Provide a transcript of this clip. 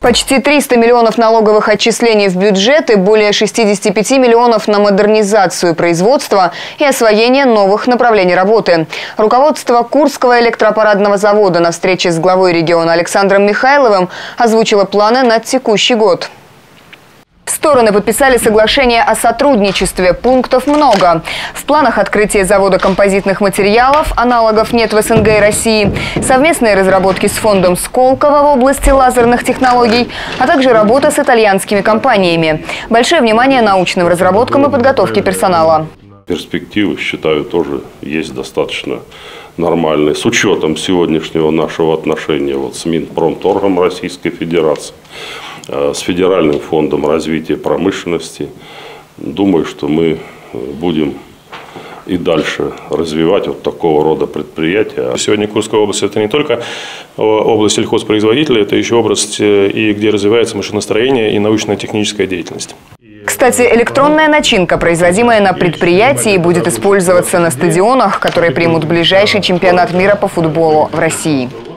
Почти 300 миллионов налоговых отчислений в бюджет и более 65 миллионов на модернизацию производства и освоение новых направлений работы. Руководство Курского электроаппаратного завода на встрече с главой региона Александром Михайловым озвучило планы на текущий год. Стороны подписали соглашение о сотрудничестве. Пунктов много. В планах открытия завода композитных материалов, аналогов нет в СНГ и России, совместные разработки с фондом Сколково в области лазерных технологий, а также работа с итальянскими компаниями. Большое внимание научным разработкам и подготовке персонала. Перспективы, считаю, тоже есть достаточно нормальные. С учетом сегодняшнего нашего отношения с Минпромторгом Российской Федерации, с Федеральным фондом развития промышленности. Думаю, что мы будем и дальше развивать вот такого рода предприятия. Сегодня Курская область – это не только область сельхозпроизводителей, это еще область, и где развивается машиностроение и научно-техническая деятельность. Кстати, электронная начинка, производимая на предприятии, будет использоваться на стадионах, которые примут ближайший чемпионат мира по футболу в России.